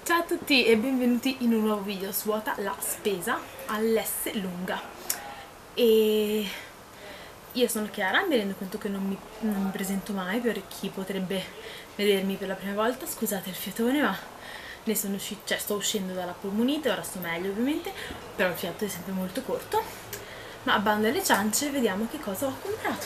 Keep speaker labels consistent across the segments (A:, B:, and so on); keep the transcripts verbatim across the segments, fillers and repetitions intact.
A: Ciao a tutti e benvenuti in un nuovo video. Svuota la spesa all'S lunga. E io sono Chiara, mi rendo conto che non mi, non mi presento mai per chi potrebbe vedermi per la prima volta. Scusate il fiatone, ma ne sono uscita, cioè sto uscendo dalla polmonite, ora sto meglio ovviamente, però il fiato è sempre molto corto. Ma a bando alle ciance, vediamo che cosa ho comprato.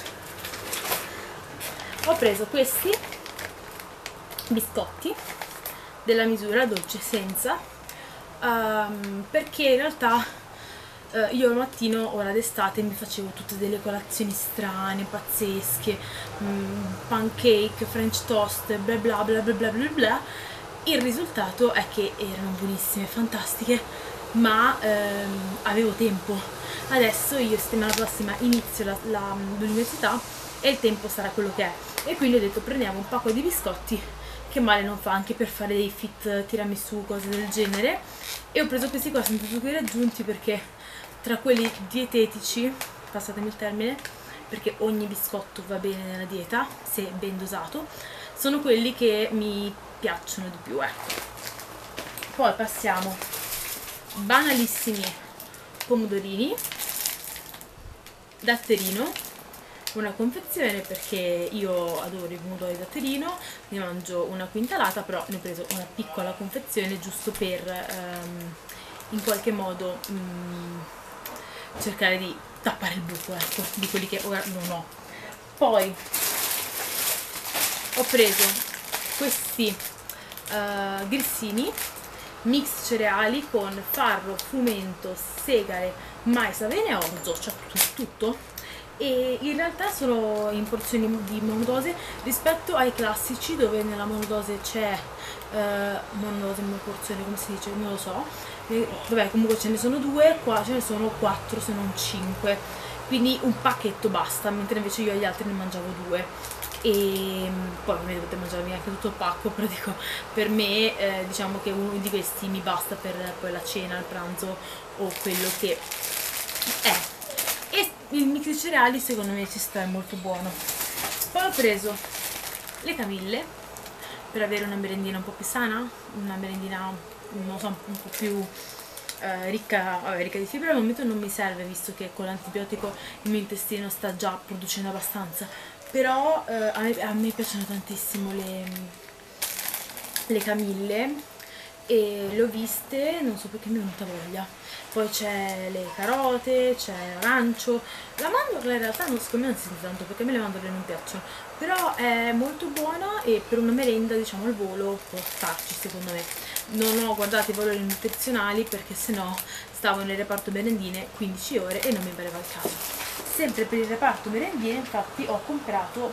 A: Ho preso questi biscotti della misura dolce senza, um, perché in realtà uh, io al mattino, ora d'estate, mi facevo tutte delle colazioni strane, pazzesche, um, pancake, french toast, bla bla bla bla bla bla bla. Il risultato è che erano buonissime, fantastiche, ma um, avevo tempo. Adesso io settimana prossima inizio la, la, l'università e il tempo sarà quello che è, e quindi ho detto prendiamo un pacco di biscotti, che male non fa anche per fare dei fit tiramisù, cose del genere. E ho preso questi qua senza zuccheri aggiunti perché tra quelli dietetici, passatemi il termine, perché ogni biscotto va bene nella dieta se ben dosato, sono quelli che mi piacciono di più, ecco. Poi passiamo banalissimi pomodorini, datterino, una confezione perché io adoro i pomodori datterino, ne mangio una quintalata, però ne ho preso una piccola confezione giusto per um, in qualche modo um, cercare di tappare il buco, ecco, di quelli che ora non ho. Poi ho preso questi uh, grissini mix cereali con farro, frumento, segale, mais, avena e orzo, cioè tutto. E in realtà sono in porzioni di monodose rispetto ai classici dove nella monodose c'è eh, monodose in una porzione, come si dice, non lo so, e, vabbè, comunque ce ne sono due, qua ce ne sono quattro se non cinque, quindi un pacchetto basta, mentre invece io agli altri ne mangiavo due. E poi ovviamente dovete mangiarvi anche tutto il pacco, però dico, per me eh, diciamo che uno di questi mi basta per poi la cena, il pranzo o quello che è. E il mix di cereali secondo me ci sta, è molto buono. Poi ho preso le camille per avere una merendina un po' più sana, una merendina non so, un po' più eh, ricca, vabbè, ricca di fibra. Al momento non mi serve visto che con l'antibiotico il mio intestino sta già producendo abbastanza, però eh, a, me, a me piacciono tantissimo le, le camille e le ho viste, non so perché mi è venuta voglia. Poi c'è le carote, c'è l'arancio, la mandorla in realtà non, secondo me non si sente tanto perché a me le mandorle non piacciono, però è molto buona e per una merenda, diciamo, al volo può starci secondo me. Non ho guardato i valori nutrizionali perché sennò stavo nel reparto merendine quindici ore e non mi pareva il caso. Sempre per il reparto merendine infatti ho comprato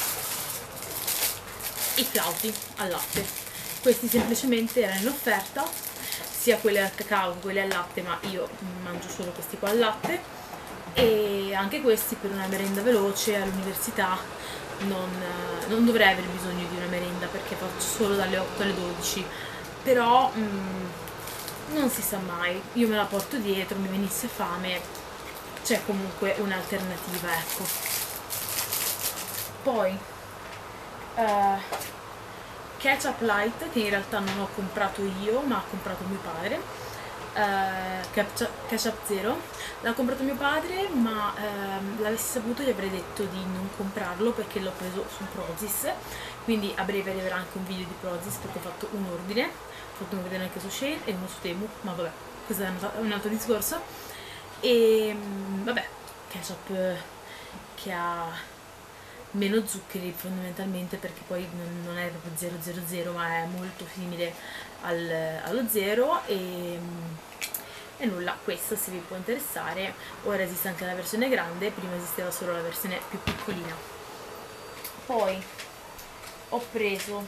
A: i flauti al latte. Questi semplicemente erano in offerta, sia quelli al cacao che quelli al latte, ma io mangio solo questi qua al latte, e anche questi per una merenda veloce all'università non, non dovrei aver bisogno di una merenda perché faccio solo dalle otto alle dodici, però mm, non si sa mai, io me la porto dietro, mi venisse fame, c'è comunque un'alternativa, ecco. Poi uh, ketchup light, che in realtà non ho comprato io ma ha comprato mio padre, uh, ketchup zero, l'ha comprato mio padre, ma uh, l'avessi saputo gli avrei detto di non comprarlo perché l'ho preso su Prozis, quindi a breve arriverà anche un video di Prozis perché ho fatto un ordine, ho fatto un vedere anche su Shein e uno su Temu, ma vabbè, questo è un altro discorso. E vabbè, ketchup che ha meno zuccheri fondamentalmente perché poi non, non è proprio zero zero zero ma è molto simile al, allo zero, e, e nulla, questo se vi può interessare. Ora esiste anche la versione grande, prima esisteva solo la versione più piccolina. Poi ho preso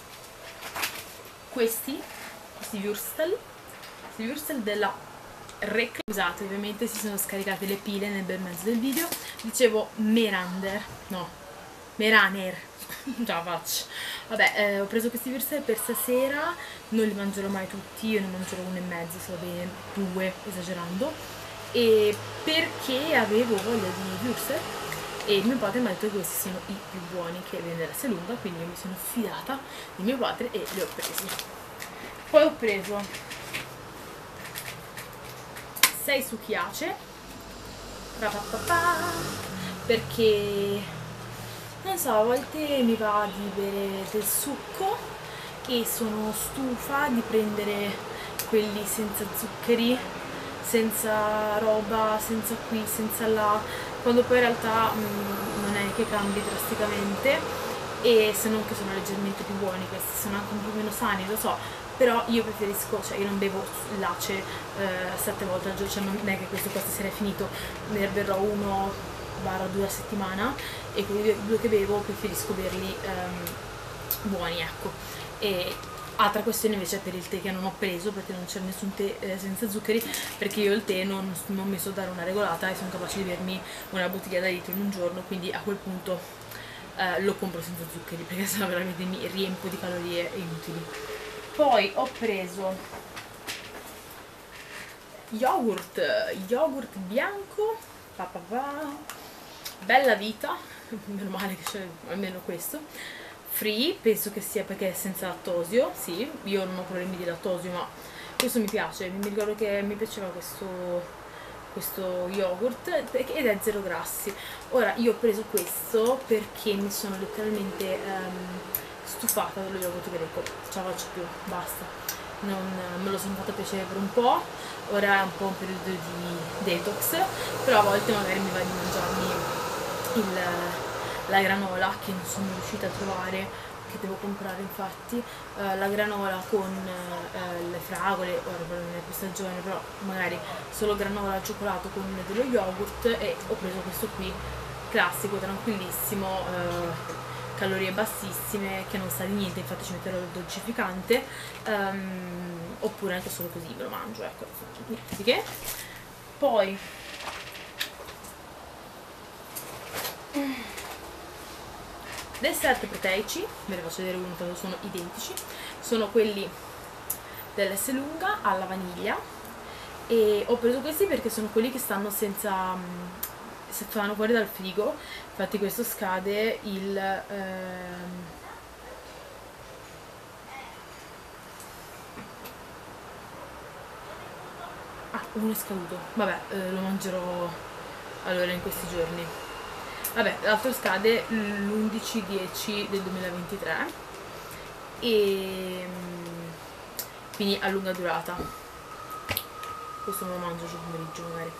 A: questi questi Würstel questi Würstel della Rec. Scusate, ovviamente si sono scaricate le pile nel bel mezzo del video. Dicevo Merander, no, Meraner, già faccio. Vabbè, eh, ho preso questi Würstel per stasera, non li mangerò mai tutti, io ne mangerò uno e mezzo, se va bene, due, esagerando. E perché avevo voglia di Würstel e mio padre mi ha detto che questi sono i più buoni che vende la Lunga, quindi io mi sono fidata di mio padre e li ho presi. Poi ho preso sei succhiace, perché non so, a volte mi va di bere del succo e sono stufa di prendere quelli senza zuccheri, senza roba, senza qui, senza là, quando poi in realtà mh, non è che cambi drasticamente, e se non che sono leggermente più buoni, questi sono anche un po' meno sani, lo so, però io preferisco, cioè io non bevo lace eh, sette volte al giorno, cioè non è che questo qua stasera è finito, ne berrò uno barra due a settimana, e quelli due che bevo preferisco berli ehm, buoni, ecco. E altra questione invece è per il tè che non ho preso, perché non c'è nessun tè eh, senza zuccheri, perché io il tè non, non mi so dare una regolata e sono capace di bermi una bottiglia da litro in un giorno, quindi a quel punto eh, lo compro senza zuccheri, perché sennò veramente mi riempio di calorie inutili. Poi ho preso yogurt, yogurt bianco, pa pa pa, Bella Vita, meno male che c'è almeno questo, free, penso che sia perché è senza lattosio, sì, io non ho problemi di lattosio, ma questo mi piace, mi ricordo che mi piaceva questo, questo yogurt, ed è zero grassi. Ora, io ho preso questo perché mi sono letteralmente um, stufata dello yogurt greco, non ce la faccio più, basta, non, me lo sono fatta piacere per un po', ora è un po' un periodo di detox, però a volte magari mi va di mangiarmi il, la granola, che non sono riuscita a trovare, che devo comprare infatti, uh, la granola con uh, le fragole, ora non è più stagione, però magari solo granola al cioccolato con dello yogurt, e ho preso questo qui, classico, tranquillissimo, uh, calorie bassissime, che non sa di niente, infatti ci metterò il dolcificante, um, oppure anche solo così me lo mangio, ecco, niente che. Poi dessert proteici, ve ne faccio vedere uno quando sono identici, sono quelli dell'Esselunga alla vaniglia, e ho preso questi perché sono quelli che stanno senza, se fanno fuori dal frigo, infatti questo scade il ehm, ah, uno è scaduto, vabbè, eh, lo mangerò allora in questi giorni. Vabbè, l'altro scade l'undici dieci del duemilaventitré, e quindi a lunga durata, questo me lo mangio oggi pomeriggio magari,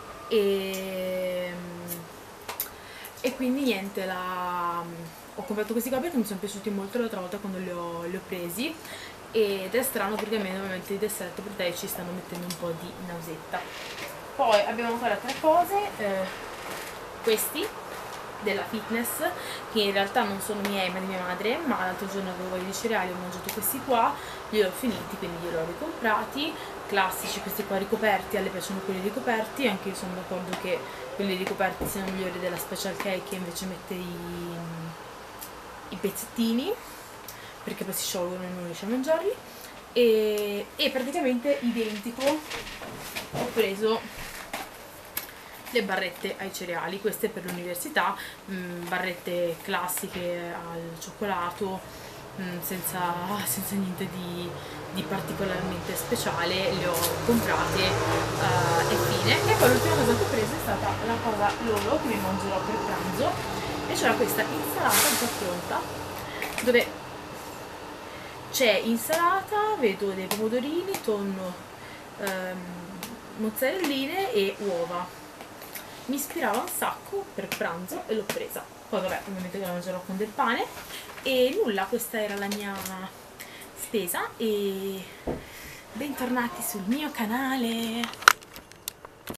A: e, e quindi niente, la, ho comprato questi qua perché mi sono piaciuti molto l'altra volta quando li ho, li ho presi, ed è strano perché a me ovviamente i dessert proteici stanno mettendo un po' di nausetta. Poi abbiamo ancora tre cose, eh, questi della Fitness, che in realtà non sono miei ma di mia madre, ma l'altro giorno avevo voglia di cereali, ho mangiato questi qua, li ho finiti, quindi glieli ho ricomprati, classici, questi qua ricoperti, a lei piacciono quelli ricoperti, anche io sono d'accordo che quelli ricoperti siano migliori della Special K, che invece mette i, i pezzettini, perché poi si sciolgono e non riesci a mangiarli, e, e praticamente identico ho preso le barrette ai cereali, queste per l'università, barrette classiche al cioccolato, mh, senza, senza niente di, di particolarmente speciale, le ho comprate uh, e fine. E poi l'ultima cosa che ho preso è stata la cosa loro che mi mangerò per pranzo, e cioè questa insalata già pronta, dove c'è insalata, vedo dei pomodorini, tonno, um, mozzarelline e uova. Mi ispirava un sacco per pranzo e l'ho presa. Poi vabbè, ovviamente la mangerò con del pane. E nulla, questa era la mia spesa, e bentornati sul mio canale.